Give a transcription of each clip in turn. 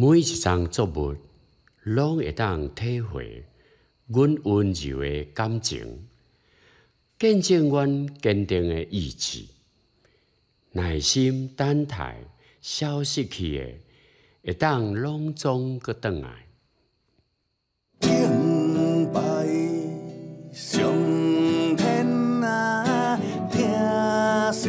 每一张作物，拢会当体会阮温柔的感情，见证阮坚定的意志，耐心等待消失去的，会当拢总搁转来。 敬拜上天啊，听惜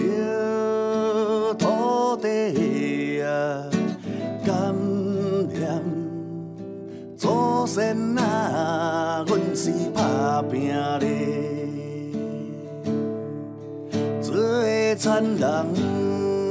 土地啊，感念祖先啊，阮是打拼的，做个产人。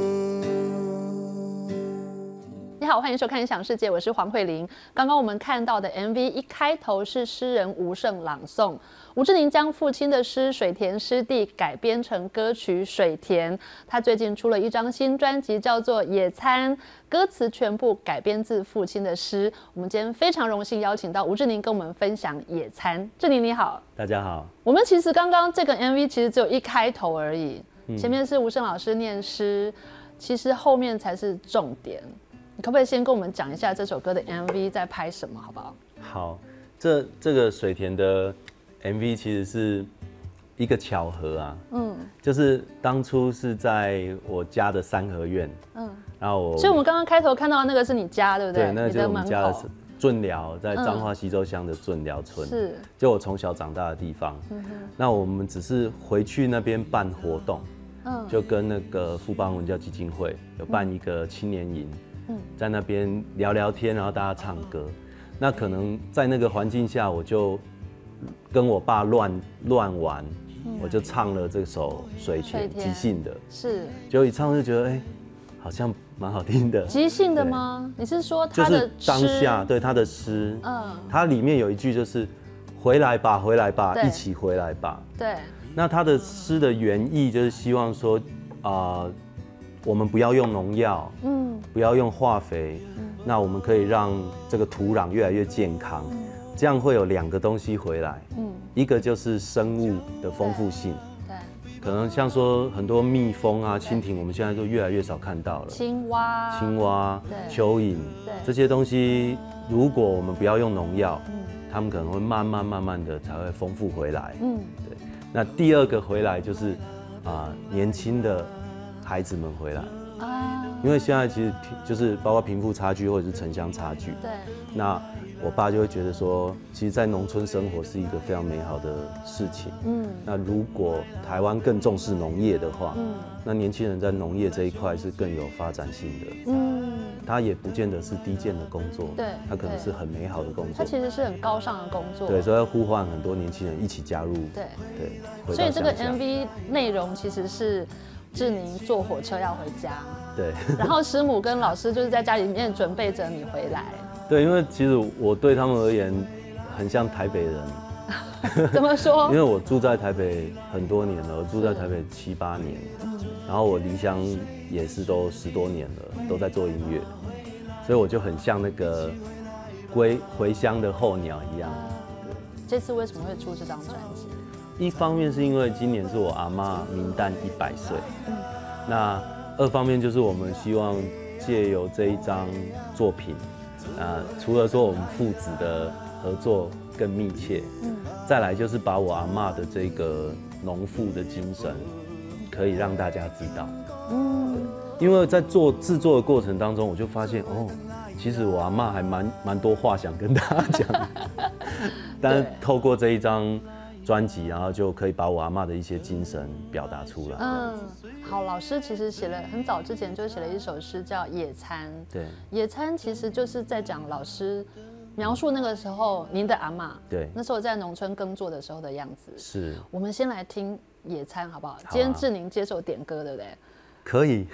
你好，欢迎收看《音响世界》，我是黄慧玲。刚刚我们看到的 MV 一开头是诗人吴胜朗诵，吴志宁将父亲的诗《水田湿地》改编成歌曲《水田》。他最近出了一张新专辑，叫做《野餐》，歌词全部改编自父亲的诗。我们今天非常荣幸邀请到吴志宁跟我们分享《野餐》。志宁你好， 大家好。 我们其实刚刚这个 MV 其实只有一开头而已，前面是吴胜老师念诗，其实后面才是重点。你可不可以先跟我们讲一下这首歌的 MV 在拍什么，好不好？ 好，这个水田的 MV 其实是一个巧合啊，就是当初是在我家的三合院，然后所以我们刚刚开头看到的那个是你家，对不对？ 对，那就是我们家的圳寮，在彰化溪州乡的圳寮村， 是， 就我从小长大的地方。那我们只是回去那边办活动，就跟那个富邦文教基金会有办一个青年营。在那边聊聊天，然后大家唱歌。那可能在那个环境下，我就跟我爸乱玩，我就唱了这首《水田》，即兴的。是。结果一唱就觉得，好像蛮好听的。 即兴的吗？你是说他的诗？ 就是当下，对他的诗。它里面有一句就是“回来吧，回来吧，一起回来吧”。 对。 那他的诗的原意就是希望说，我们不要用农药，不要用化肥，那我们可以让这个土壤越来越健康，这样会有两个东西回来，一个就是生物的丰富性，对，可能像说很多蜜蜂啊、蜻蜓，我们现在都越来越少看到了， 青蛙、 蚯蚓，这些东西，如果我们不要用农药，它们可能会慢慢的才会丰富回来，对。那第二个回来就是年轻的孩子们回来啊，因为现在其实就是包括贫富差距或者是城乡差距。对。那我爸就会觉得说，其实，在农村生活是一个非常美好的事情。那如果台湾更重视农业的话，那年轻人在农业这一块是更有发展性的。他也不见得是低贱的工作，对，他可能是很美好的工作。 他其实是很高尚的工作。 对，所以要呼唤很多年轻人一起加入。对。 所以这个 MV 内容其实是志宁坐火车要回家，对，然后师母跟老师就是在家里面准备着你回来。对， 因为其实我对他们而言很像台北人。 怎么说？ 因为我住在台北很多年了，我住在台北7、8年，然后我离乡也是都10多年了，都在做音乐，所以我就很像那个回乡的候鸟一样。对， 这次为什么会出这张专辑？ 一方面是因为今年是我阿嬷冥诞100岁，那二方面就是我们希望借由这一张作品，除了说我们父子的合作更密切，再来就是把我阿嬷的这个农妇的精神，可以让大家知道。因为在制作的过程当中，我就发现其实我阿嬷还蛮多话想跟大家讲，但是透过这一张专辑，然后就可以把我阿嬷的一些精神表达出来。 好，老师其实很早之前就写了一首诗叫《野餐》。对，《野餐》其实就是在讲老师描述那个时候您的阿嬷，对，那时候在农村耕作的时候的样子。是，我们先来听《野餐》好不好？今天志宁接受点歌，对不对？ 可以。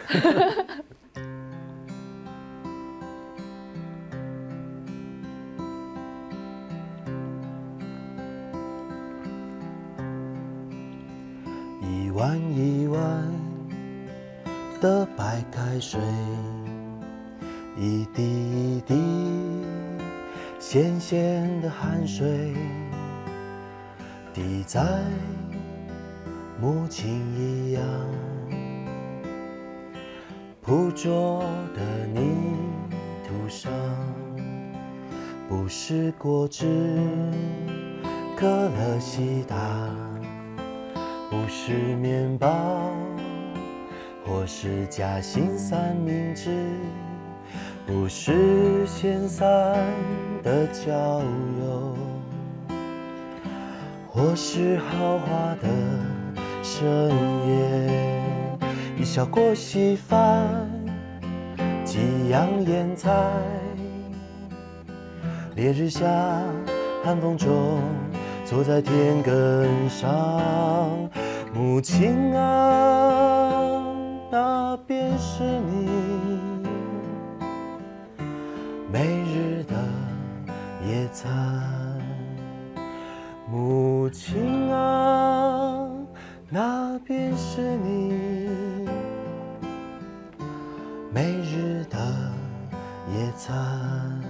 一碗一碗的白开水，一滴一滴咸咸的汗水，滴在母亲一样朴拙的泥途上，不是果汁、可乐、西打，不是面包，或是夹心三明治，不是闲散的郊游，或是豪华的深夜，一小锅稀饭，几样腌菜，烈日下，寒风中，坐在田埂上，母亲啊，那便是你每日的野餐。母亲啊，那便是你每日的野餐。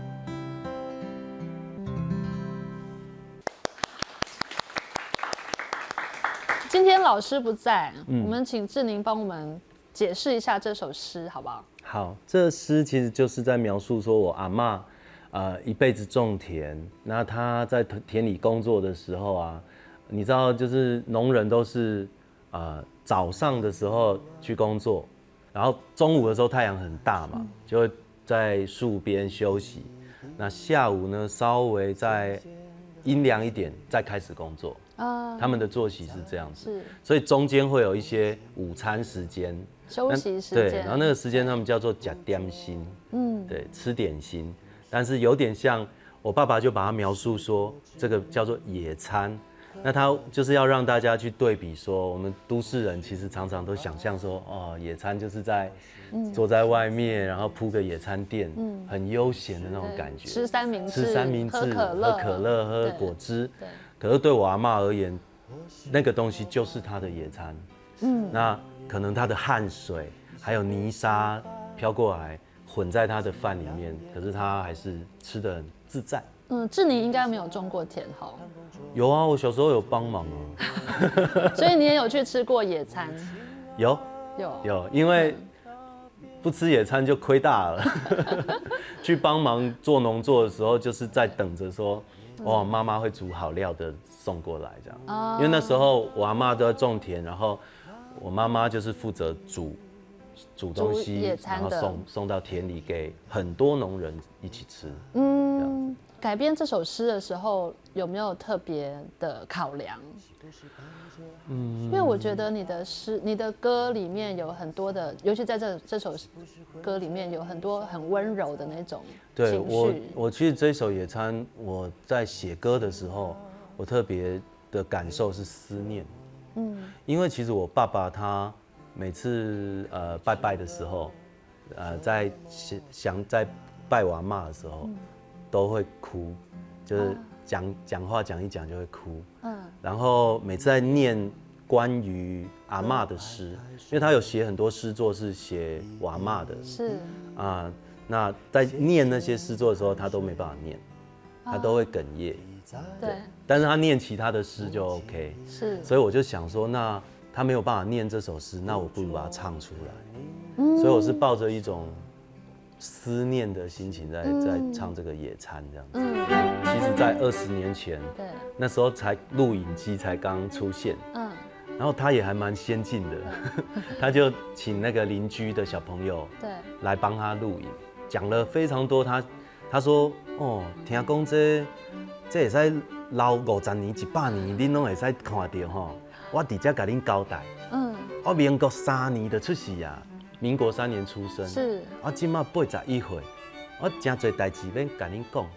今天老师不在，我们请志宁帮我们解释一下这首诗，好不好？ 好，这诗其实就是在描述说我阿嬷，一辈子种田，那她在田里工作的时候啊，你知道，就是农人都是早上的时候去工作，然后中午的时候太阳很大嘛，就会在树边休息，那下午呢稍微再阴凉一点再开始工作。他们的作息是这样子，所以中间会有一些午餐时间、 休息时间， 对，然后那个时间他们叫做吃点心，对，吃点心，但是有点像我爸爸就把它描述说，这个叫做野餐，那他就是要让大家去对比说，我们都市人其实常常都想象说，哦，野餐就是在坐在外面，然后铺个野餐垫，很悠闲的那种感觉， 吃三明治，喝可乐， 喝果汁。可是对我阿嬷而言，那个东西就是她的野餐。那可能她的汗水还有泥沙飘过来，混在她的饭里面，可是她还是吃得很自在。 志宁应该没有种过田哈？ 有啊，我小时候有帮忙啊。 所以你也有去吃过野餐？ 有，因为不吃野餐就亏大了。去帮忙做农作的时候，就是在等着说。哇，妈妈会煮好料的送过来这样，因为那时候我阿嬷都在种田，然后我妈妈就是负责煮东西，然后送到田里给很多农人一起吃。 改编这首诗的时候有没有特别的考量？因为我觉得你的歌里面有很多的，尤其在这首歌里面有很多很温柔的那种情绪。 对，我其实这首野餐，我在写歌的时候，我特别的感受是思念。因为其实我爸爸他每次拜拜的时候，在拜我阿嬷的时候，都会哭，就是讲话讲一讲就会哭。然后每次在念关于阿嬷的诗，因为他有写很多诗作是写我阿嬷的， 是那在念那些诗作的时候，他都没办法念，他都会哽咽。 对， 但是他念其他的诗就 OK。 是， 所以我就想说，那他没有办法念这首诗，那我不如把它唱出来。所以我是抱着一种思念的心情在唱这个野餐这样子。其实，在20年前， 对， 那时候才录影机才刚出现，然后他也还蛮先进的，他就请那个邻居的小朋友对来帮他录影，讲了非常多。他说哦，听讲这会使老50年、100年，恁拢会使看到吼。我直接甲恁交代，我民国3年就出世啊，民国3年出生， 是， 我今嘛81岁，我真侪代志要甲恁讲。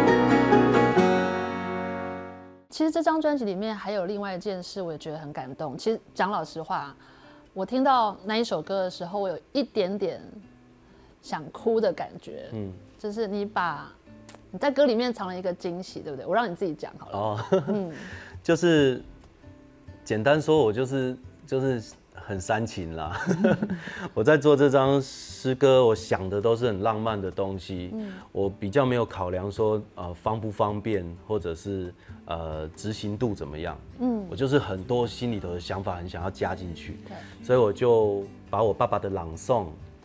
其实这张专辑里面还有另外一件事，我也觉得很感动。其实讲老实话，我听到那一首歌的时候，我有一点点想哭的感觉。就是你在歌里面藏了一个惊喜，对不对？我让你自己讲好了。 就是简单说，我就是很煽情啦。我在做这张诗歌，我想的都是很浪漫的东西。我比较没有考量说方不方便，或者是执行度怎么样。我就是很多心里头的想法很想要加进去，所以我就把我爸爸的朗诵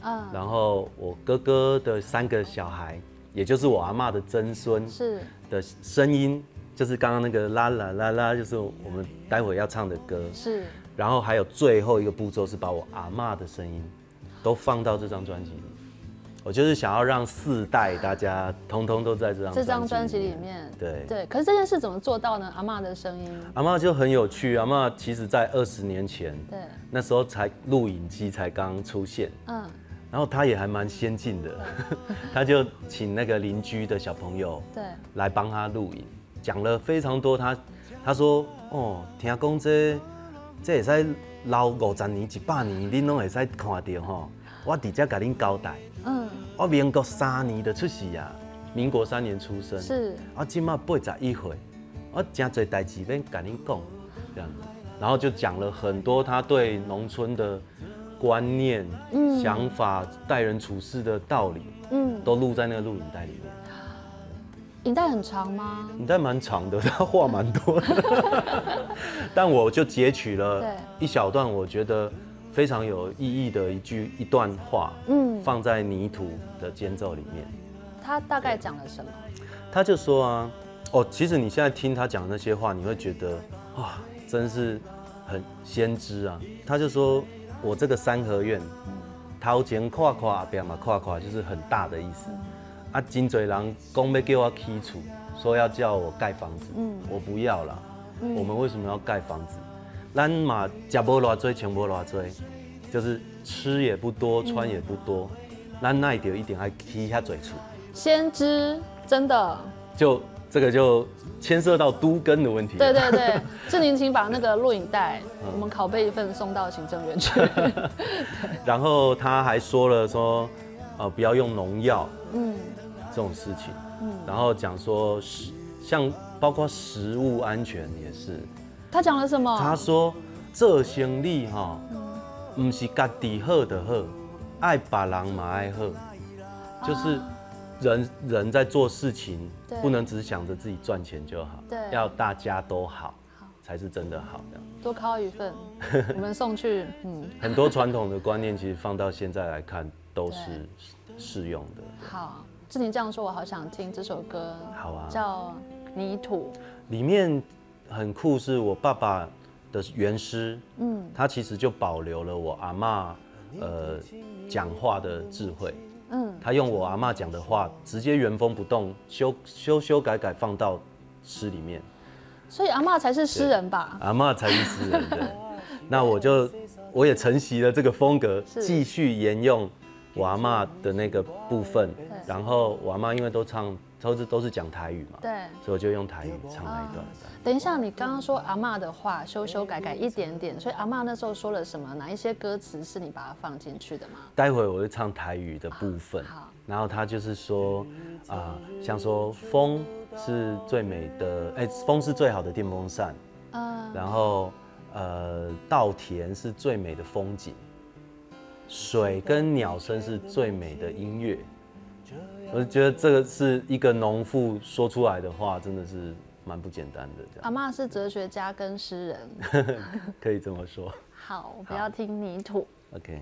然后我哥哥的3个小孩，也就是我阿嬷的曾孙的声音，就是刚刚那个啦啦啦啦，就是我们待会要唱的歌。是。然后还有最后一个步骤是把我阿嬷的声音都放到这张专辑里。我就是想要让4代大家通通都在这张专辑里面。 对。可是这件事怎么做到呢？阿嬷的声音。 阿嬷就很有趣。阿嬷其实在20年前，那时候才录影机才刚出现。然后她也还蛮先进的，她就请那个邻居的小朋友来帮她录影，讲了非常多。她说听讲这会使老50年、100年，恁拢会使看到吼。我直接甲恁交代。我民国3年就出世啊，民国3年出生。是。我今嘛81岁，我真侪代志要甲恁讲，这样子。然后就讲了很多他对农村的观念、想法、待人处事的道理，都录在那个录影带里面。 影带很长吗？ 影带蛮长的，他话蛮多的。但我就截取了一小段，我觉得非常有意义的一段话，放在泥土的间奏里面。 他大概讲了什么？ 他就说啊，其实你现在听他讲那些话，你会觉得哇，真是很先知啊。他就说我这个3合院，头前看看，后边嘛看看，就是很大的意思。啊，真多人讲要叫我起厝，说要叫我盖房子，我不要啦。我们为什么要盖房子？咱嘛吃无偌多，穿无偌多，就是吃也不多，穿也不多，咱那一定要起遐多厝。 先知，真的。 这个就牵涉到都更的问题。 对，志宁，请把那个录影带，我们拷贝一份送到行政院去。 然后他还说了说，不要用农药，这种事情，然后讲说像包括食物安全也是。 他讲了什么？ 他说做生意哈，不是家己好就好，爱别人嘛爱好，就是人在做事情，不能只想着自己赚钱就好，要大家都好，才是真的好的。 多烤一份，我们送去。 很多传统的观念，其实放到现在来看都是适用的。 好，志宁这样说，我好想听这首歌。 好啊， 叫《泥土》。 里面很酷，是我爸爸的原诗，他其实就保留了我阿嬷讲话的智慧。他用我阿嬷讲的话，直接原封不动修改放到诗里面。 所以阿嬷才是诗人吧？ 阿嬷才是诗人，对。那我也承袭了这个风格，继续沿用我阿嬷的那个部分。然后我阿嬷因为都是讲台语嘛，对，所以我就用台语唱那一段。 等一下，你刚刚说阿嬷的话修改一点点，所以阿嬷那时候说了什么？哪一些歌词是你把它放进去的吗？ 待会我会唱台语的部分。好，然后他就是说像说风是最美的，风是最好的电风扇。然后稻田是最美的风景，水跟鸟声是最美的音乐。我觉得这个是一个农妇说出来的话，真的是蛮不简单的。 阿嬷是哲学家跟诗人， 可以这么说。 好，我不要听泥土。 OK。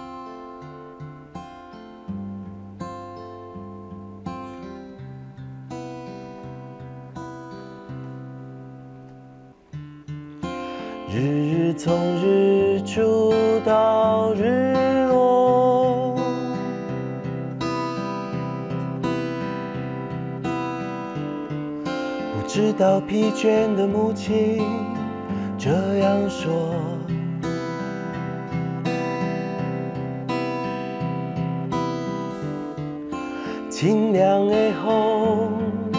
日日从日出到日落，不知道疲倦的母亲这样说。清凉的风，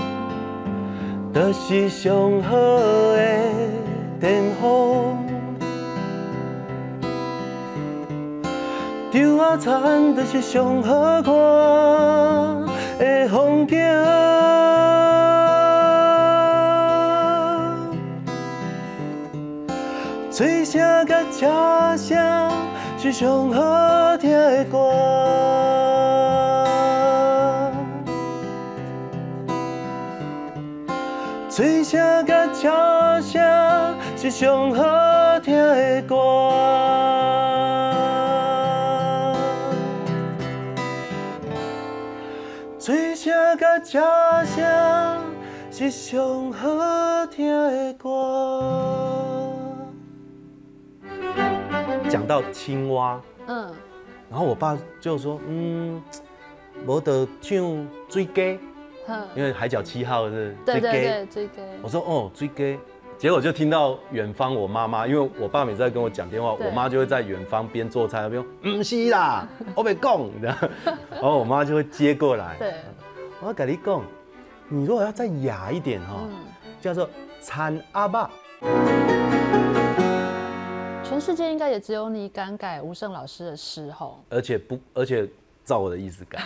就是上好的电风。稻仔田就是上好看的风景。吹声甲车声是上好听的歌。吹声甲车声是上好听的歌。 甲车声是上好听的歌。讲到青蛙，然后我爸就说，无得唱水鸡，因为海角7号是对对对，水鸡。 我说哦，水鸡。结果就听到远方我妈妈，因为我爸每次在跟我讲电话，我妈就会在远方边做菜边说，不是啦，我没讲，然后我妈就会接过来。 对， 我要跟你讲，你如果要再雅一点哈，叫做参阿爸。 全世界应该也只有你敢改吴胜老师的诗吼， 而且照我的意思改。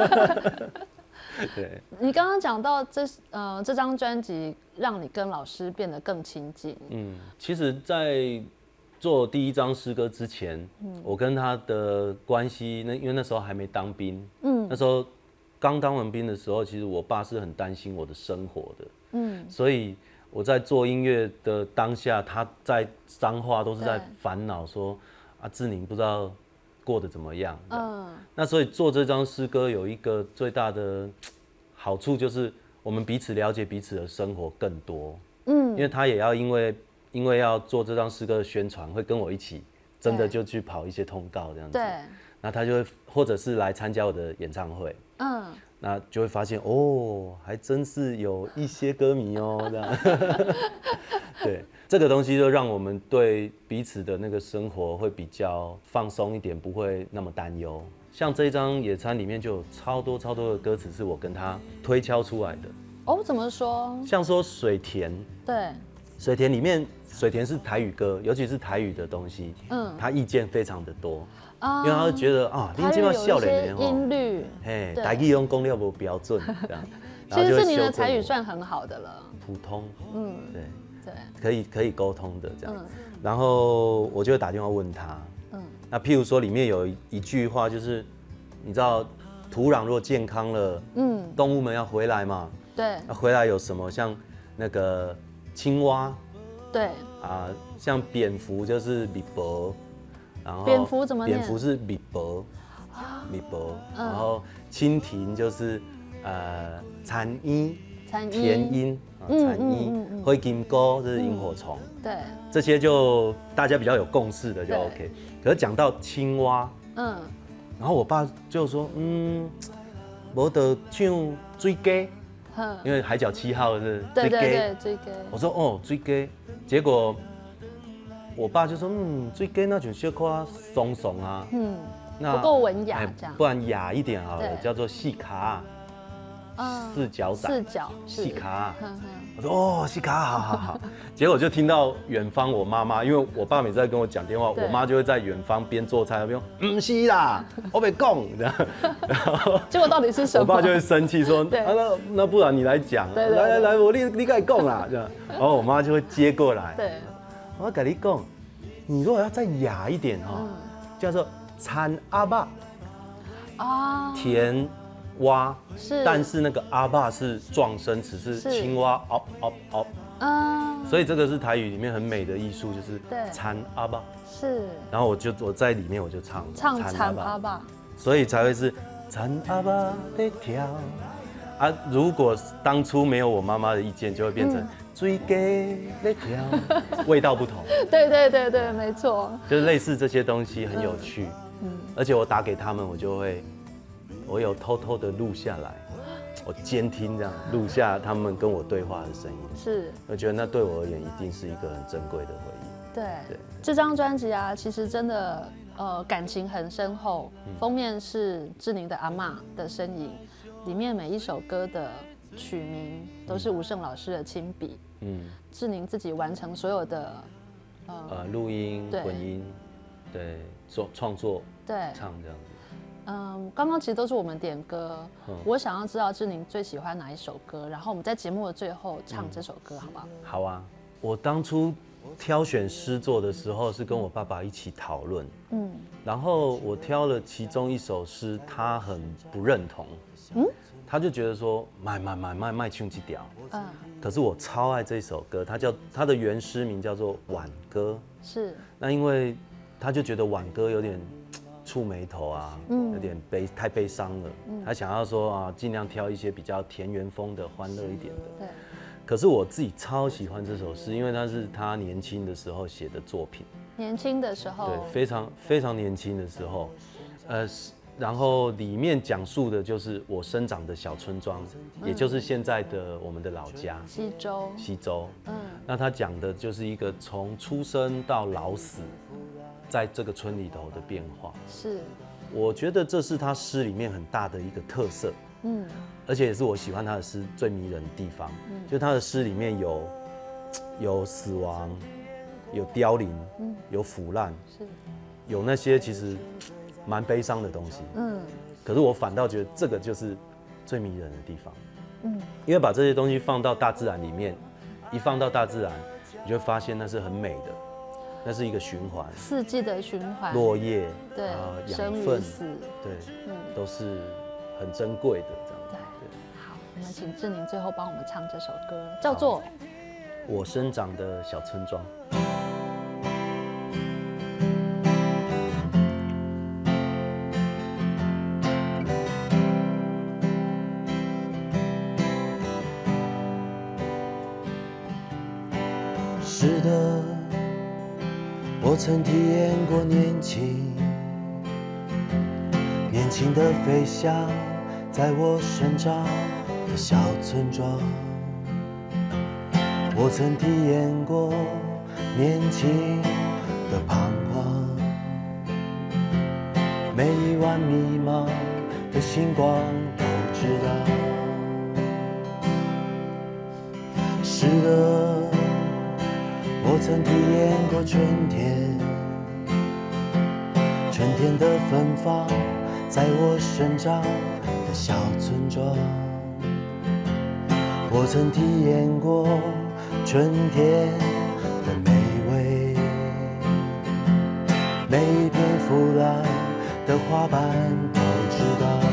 对， 你刚刚讲到这张专辑让你跟老师变得更亲近。 其实，在做第一张诗歌之前，我跟他的关系，因为那时候还没当兵，那时候刚当完兵的时候，其实我爸是很担心我的生活的，所以我在做音乐的当下，他在彰化都是在烦恼说啊，志宁不知道过得怎么样。那所以做这张诗歌有一个最大的好处就是我们彼此了解彼此的生活更多。因为他也要因为要做这张诗歌的宣传，会跟我一起真的就去跑一些通告这样子。 对。 那他就会或者是来参加我的演唱会。那就会发现哦，还真是有一些歌迷哦这样。对，这个东西就让我们对彼此的那个生活会比较放松一点，不会那么担忧。像这一张《野餐》里面就有超多的歌词是我跟他推敲出来的。 哦，怎么说？ 像说水田， 对， 水田里面水田是台语歌，尤其是台语的东西，他意见非常的多。因为他会觉得啊，你这么笑脸的音律， 嘿，台语用功力不标准，这样。 其实是你的台语算很好的了， 普通， 对， 可以沟通的这样。然后我就会打电话问他，那譬如说里面有一句话就是，你知道土壤如果健康了，动物们要回来嘛， 对， 那回来有什么？像那个青蛙， 对， 啊，像蝙蝠就是米伯。然后蝙蝠怎么念？ 蝙蝠是米伯，米伯。然后蜻蜓就是蚕莺，田莺啊，蚕莺。灰金钩这是萤火虫。 对， 这些就大家比较有共识的就 OK。可是讲到青蛙，然后我爸就说，没得唱水鸡，因为海角7号是对对对，水鸡。 我说哦，水鸡，结果。我爸就说，水鸡那就小可松松啊， 不够文雅这样， 不然雅一点好了，叫做细卡，四脚仔，细卡。我说哦，细卡，好。结果就听到远方我妈妈，因为我爸每次在跟我讲电话，我妈就会在远方边做菜边说，不是啦，我没讲这样。然后结果到底是什么？ 我爸就会生气说，那不然你来讲，来，你该讲啦这样。然后我妈就会接过来，对。我跟你讲，你如果要再雅一点哈，叫做参阿爸啊，田蛙是，但是那个阿爸是撞声词，是青蛙所以这个是台语里面很美的艺术，就是参阿爸是。然后我在里面我就唱参阿爸，所以才会是参阿爸在跳啊。如果当初没有我妈妈的意见，就会变成。水鸡在跳，味道不同。 对，没错。 就是类似这些东西很有趣，而且我打给他们，我有偷偷的录下来，我监听这样录下他们跟我对话的声音。是，我觉得那对我而言一定是一个很珍贵的回忆。 对，这张专辑啊，其实真的感情很深厚。封面是志宁的阿嬷的身影，里面每一首歌的曲名都是吴胜老师的亲笔。志宁自己完成所有的录音、混音，对，创作，对，唱这样子。 刚刚其实都是我们点歌，我想要知道志宁最喜欢哪一首歌，然后我们在节目的最后唱这首歌，好不好？ 好啊，我当初挑选诗作的时候是跟我爸爸一起讨论，然后我挑了其中一首诗，他很不认同，他就觉得说卖唱这条，可是我超爱这首歌，他的原诗名叫做《挽歌》，是，那因为他就觉得挽歌有点触眉头啊，有点太悲伤了。他想要说啊，尽量挑一些比较田园风的、欢乐一点的。 对。 可是我自己超喜欢这首诗，因为它是他年轻的时候写的作品。 年轻的时候。 对，非常年轻的时候，然后里面讲述的就是我生长的小村庄，也就是现在的我们的老家西周。那他讲的就是一个从出生到老死，在这个村里头的变化。 是， 我觉得这是他诗里面很大的一个特色。而且也是我喜欢他的诗最迷人的地方。就他的诗里面有死亡，有凋零，有腐烂，有那些其实蛮悲伤的东西。可是我反倒觉得这个就是最迷人的地方。因为把这些东西放到大自然里面，一放到大自然，你就会发现那是很美的，那是一个循环， 四季的循环， 落叶， 对， 养分， 死， 对，都是很珍贵的这样。 对，好，我们请志宁最后帮我们唱这首歌，叫做《 我生长的小村庄》。 是的，我曾体验过年轻的飞翔，在我生长的小村庄。我曾体验过年轻的彷徨，每一晚迷茫的星光都知道。是的，我曾体验过春天的芬芳，在我生长的小村庄。我曾体验过春天的美味，每一片腐烂的花瓣都知道。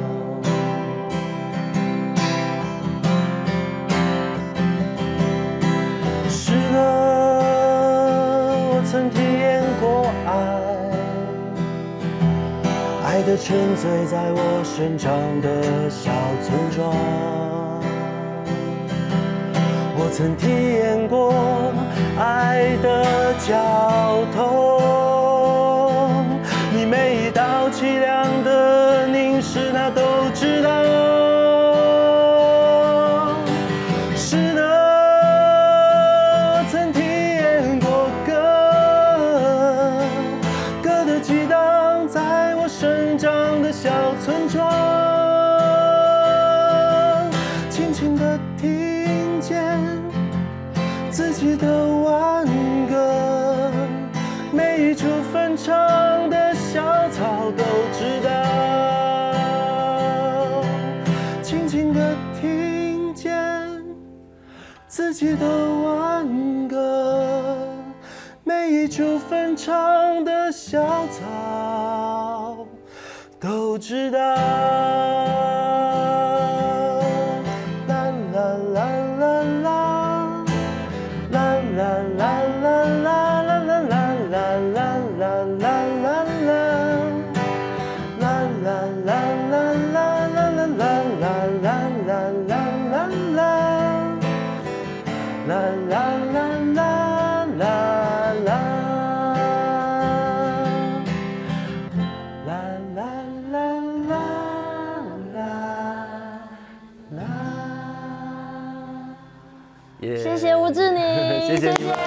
是的，我曾体验过爱的沉醉在我生长的小村庄。我曾体验过爱的绞痛，你每一道凄凉的凝视，他都知道。是的，曾体验过歌的激荡，在我生长的小村庄，轻轻地听见自己的挽歌，每一处分叉的小草都知道。轻轻地听见自己的挽歌，每一处分叉的小草都知道。 谢谢吴志宁， 谢谢你们，谢谢，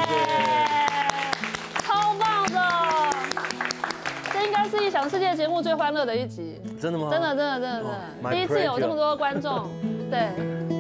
超棒的！这应该是异想世界节目最欢乐的一集。 真的吗？ 真的，第一次有这么多观众，对。